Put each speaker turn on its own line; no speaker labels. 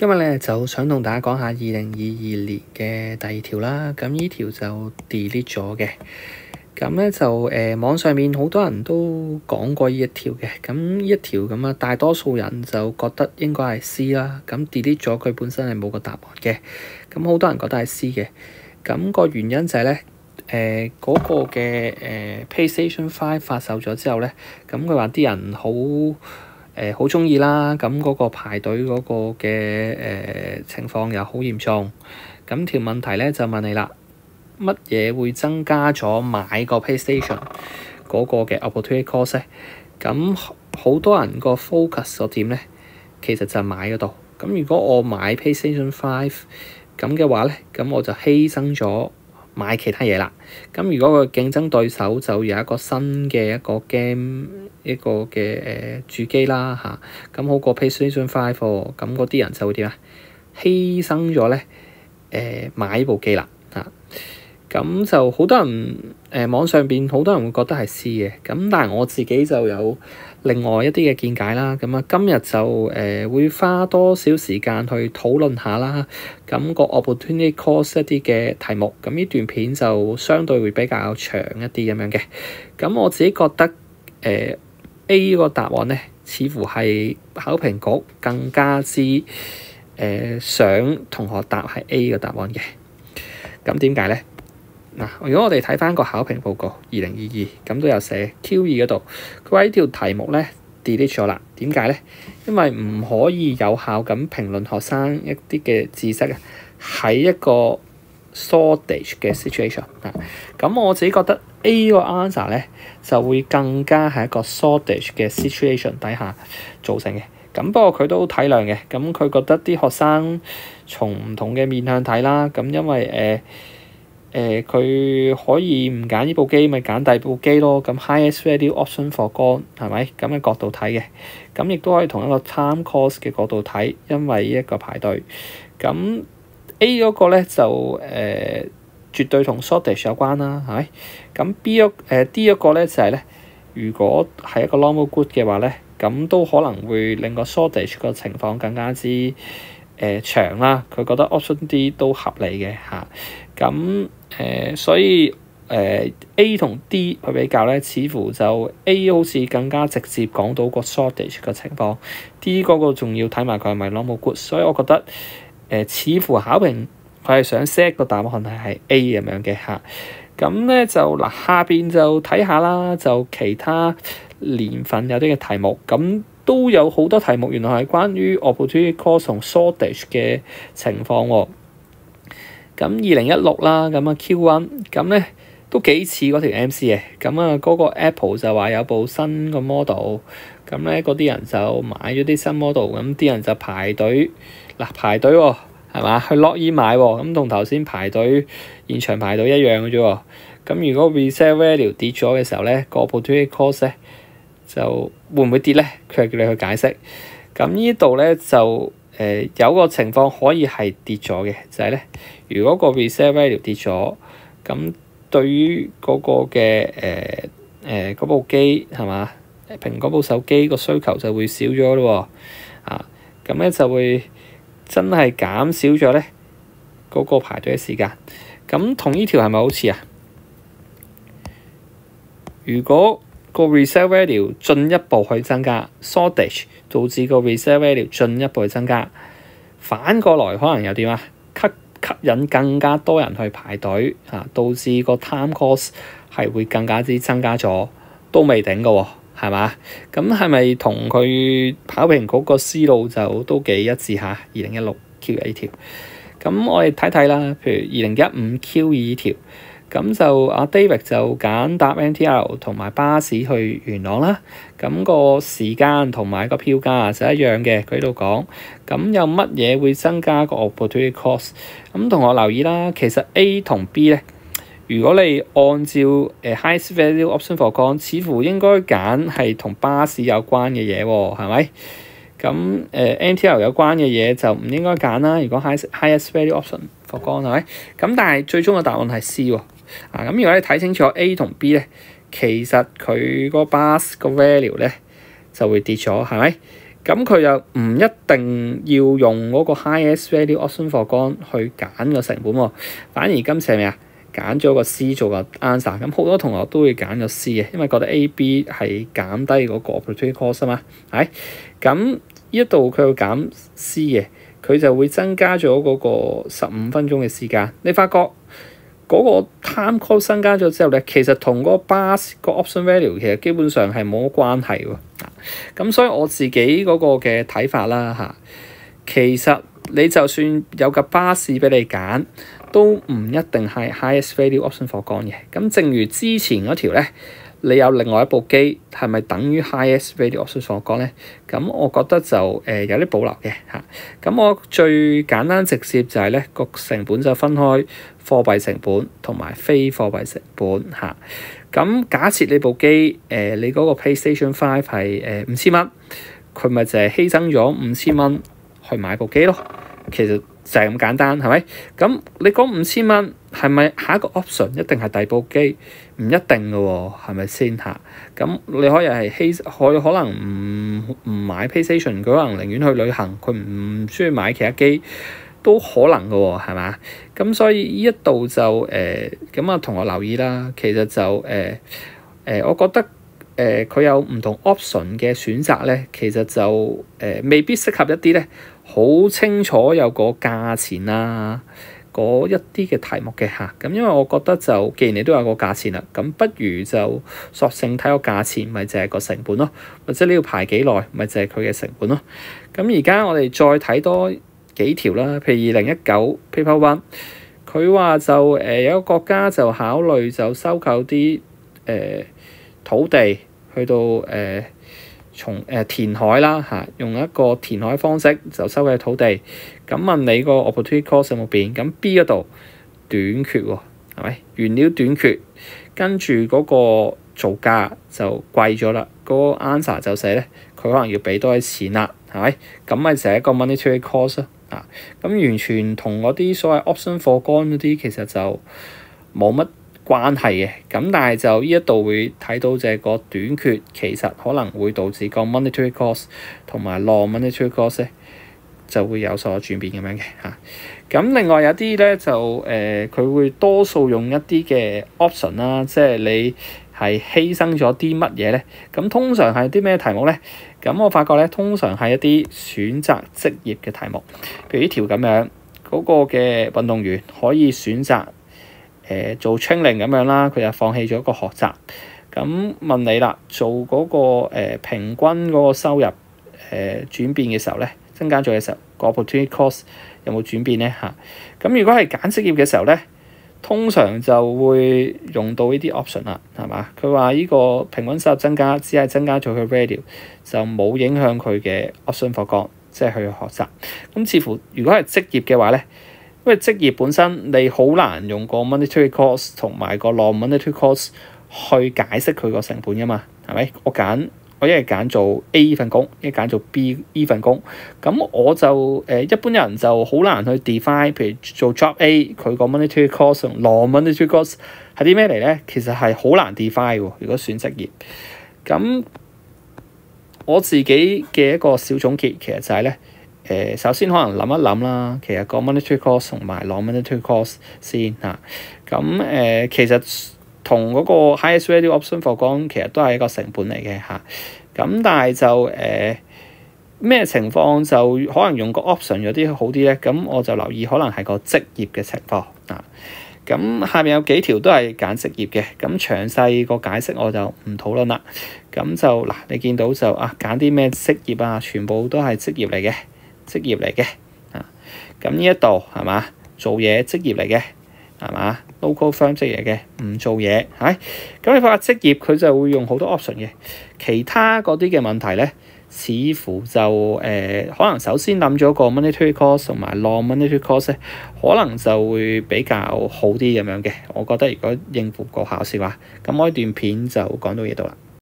今日咧就想同大家講下2022年嘅第二條啦。咁呢條就 delete 咗嘅。咁咧就網上面好多人都講過呢一條嘅。咁呢一條咁啊，大多數人就覺得應該係 C 啦。咁 delete 咗佢本身係冇個答案嘅。咁好多人覺得係 C 嘅。咁個原因就係咧，嗰個嘅PlayStation 5發售咗之後咧，咁佢話啲人好鍾意啦，咁嗰個排隊嗰個嘅情況又好嚴重。咁條問題咧就問你啦，乜嘢會增加咗買個 PlayStation 嗰個嘅 opportunity cost 咧？咁好多人個 focus 個點咧，其實就係買嗰度。咁如果我買 PlayStation 5咁嘅話咧，咁我就犧牲咗買其他嘢啦。咁如果個競爭對手就有一個新嘅一個 game 一個嘅主機啦嚇，咁好過 PlayStation 5喎，咁嗰啲人就會點啊？犧牲咗咧買呢部機啦嚇。咁就好多人網上邊好多人會覺得係 C 嘅，咁但係我自己就有另外一啲嘅見解啦。咁啊，今日就會花多少時間去討論下啦。咁個 opportunity cost 一啲嘅題目，咁呢段片就相對會比較長一啲咁樣嘅。咁我自己覺得A 個答案咧，似乎係考評局更加之想同學答係 A 個答案嘅。咁點解咧？嗱，如果我哋睇翻個考評報告2022，咁都有寫 Q2 嗰度，佢話呢條題目咧 delete 咗啦。點解咧？因為唔可以有效咁評論學生一啲嘅知識喺一個 shortage 嘅 situation 啊。咁我自己覺得 A 個 answer 咧就會更加係一個 shortage 嘅 situation 底下造成嘅。咁不過佢都體諒嘅，咁佢覺得啲學生從唔同嘅面向睇啦。咁因為佢可以唔揀呢部機，咪揀第二部機咯。咁 highest value option for gone 係咪咁嘅角度睇嘅？咁亦都可以同一個 time cost 嘅角度睇，因為一個排隊。咁 A 嗰個咧就絕對同 shortage 有關啦，係咪？咁 D 一個咧就係咧，如果係一個 normal good 嘅話咧，咁都可能會令個 shortage 個情況更加之長啦。佢覺得 option D 都合理嘅嚇。咁所以A 同 D 去比較咧，似乎就 A 好似更加直接講到個 shortage 嘅情況，D 嗰個仲要睇埋佢係咪 normal good。所以我覺得似乎考評佢係想 set 個答案係 A 咁樣嘅嚇。咁咧就嗱，下邊就睇下啦，就其他年份有啲嘅題目，咁都有好多題目原來係關於 opportunity cost 同 shortage 嘅情況喎。咁2016啦，咁啊 Q1，咁咧都幾似嗰條 MC 嘅。咁啊嗰個 Apple 就話有部新個 model，咁咧嗰啲人就買咗啲新 model，咁啲人就排隊排隊喎，係嘛？去落衣買喎，咁同頭先排隊現場排隊一樣嘅啫喎。咁如果 resale value 跌咗嘅時候咧，個 opportunity cost 咧就會唔會跌咧？佢係叫你去解釋。咁呢度咧就有個情況可以係跌咗嘅，就係咧，如果個 resale value 跌咗，咁對於嗰個嘅嗰部機係嘛，蘋果部手機個需求就會少咗咯喎，咁咧就會真係減少咗咧嗰個排隊嘅時間。咁同呢條係咪好似啊？如果個 resale value 進一步去增加 shortage， 導致個 resale value 進一步去增加，反過來可能有點啊，吸引更加多人去排隊啊，導致個 time cost 係會更加之增加咗，都未定嘅喎，係嘛？咁係咪同佢考評局個思路就都幾一致下？2016 Q2 呢條，咁我哋睇睇啦，譬如2015 Q2 呢條。咁就阿 David 就揀搭 MTR 同埋巴士去元朗啦。咁個時間同埋個票價就一樣嘅，佢喺度講。咁有乜嘢會增加個 opportunity cost？咁同學留意啦，其實 A 同 B 咧，如果你按照highest value option for gone，似乎應該揀係同巴士有關嘅嘢喎，係咪？咁MTR 有關嘅嘢就唔應該揀啦。如果 highest value option for gone 係咪？咁但係最終嘅答案係 C 喎。咁如果你睇清楚 A 同 B 咧，其實佢個 bus 個 value 咧就會跌咗，係咪？ 咁佢又唔一定要用嗰個 highest value option for gone 去揀個成本喎，反而今次係咩啊？揀咗個 C 做個 answer， 咁好多同學都會揀個 C 嘅，因為覺得 A、B 係減低嗰個 opportunity cost 啊嘛，係咁呢一度佢會減 C 嘅，佢就會增加咗嗰個15分鐘嘅時間。你發覺嗰個 time cost 增加咗之後咧，其實同嗰個 bus 個 option value 其實基本上係冇乜關係喎。咁所以我自己嗰個嘅睇法啦嚇，其實你就算有架巴士俾你揀，都唔一定係 highest value option for gone 嘅。咁正如之前嗰條咧，你有另外一部機係咪等於 highest value option for gone咧？咁我覺得就有啲保留嘅嚇。咁我最簡單直接就係咧個成本就分開貨幣成本同埋非貨幣成本嚇。咁假設你部機你嗰個 PlayStation 5係5000蚊，佢咪就係犧牲咗5000蚊去買部機咯。其實就係咁簡單，係咪？咁你講5000蚊係咪下一個 option 一定係第二部機？唔一定嘅喎，係咪先嚇？咁你可以係可能唔買 PlayStation，佢可能寧願去旅行，佢唔需要買其他機。都可能嘅喎，係嘛？咁所以呢一度就咁啊，同學留意啦。其實就我覺得佢有唔同 option 嘅選擇咧，其實就未必適合一啲咧好清楚有個價錢啊嗰一啲嘅題目嘅嚇。咁因為我覺得就既然你都有個價錢啦，咁不如就索性睇個價錢，咪就係個成本咯，或者你要排幾耐，咪就係佢嘅成本咯。咁而家我哋再睇多幾條啦，譬如2019 Paper One， 佢話就有一個國家就考慮就收購啲土地去到從填海啦嚇，用一個填海方式就收購土地。咁問你個 opportunity cost 有冇變？咁 B 嗰度短缺喎，係咪原料短缺？跟住嗰個造價就貴咗啦。嗰個 answer 就寫咧，佢可能要俾多啲錢啦，係咪？咁咪就係一個 monetary cost 咯。咁完全同嗰啲所謂 option for gone 嗰啲其實就冇乜關係嘅。咁但係就呢一度會睇到就係個短缺其實可能會導致個 monetary cost 同埋 non-monetary cost 咧就會有所轉變咁樣嘅嚇。咁另外有啲咧就佢會多數用一啲嘅 option 啦，即係你係犧牲咗啲乜嘢咧？咁通常係啲咩題目咧？咁我發覺咧，通常係一啲選擇職業嘅題目，譬如呢條咁樣，嗰個嘅運動員可以選擇做 training 咁樣啦，佢就放棄咗個學習。咁問你啦，做嗰個平均嗰個收入轉變嘅時候咧，增加咗嘅時候，個 opportunity cost 有冇轉變咧嚇？咁如果係揀職業嘅時候咧，通常就會用到呢啲 option 啦，係嘛？佢話呢個平均收入增加，只係增加咗佢 value，就冇影響佢嘅 option for gone，即係去學習。咁似乎如果係職業嘅話咧，因為職業本身你好難用個 monetary cost 同埋個 non-monetary cost 去解釋佢個成本㗎嘛，係咪？我一係揀做 A 份工，一係揀做 B 份工，咁我就一般人就好難去 define， 譬如做 job A 佢個 monetary cost 同 non-monetary cost 係啲咩嚟咧？其實係好難 define 喎。如果選職業，咁我自己嘅一個小總結其實就係咧，首先可能諗一諗啦，其實個 monetary cost 同埋 non-monetary cost 先嚇，咁其實同嗰個 highest value option for gone 其實都係一個成本嚟嘅嚇，咁但係就咩情況就可能用個 option 有啲好啲咧？咁我就留意可能係個職業嘅情況啊。咁下面有幾條都係揀職業嘅，咁詳細個解釋我就唔討論啦。咁就嗱，你見到就揀啲咩職業啊？全部都係職業嚟嘅啊。咁呢一度係嘛？做嘢職業嚟嘅。係嘛 ？local firm 職業嘅，唔做嘢，係咁你發覺職業佢就會用好多 option 嘅，其他嗰啲嘅問題咧，似乎就可能首先諗咗個 monetary cost 同埋 non-monetary cost 咧，可能就會比較好啲咁樣嘅。我覺得如果應付個考試嘅話，咁我呢段片就講到呢度啦。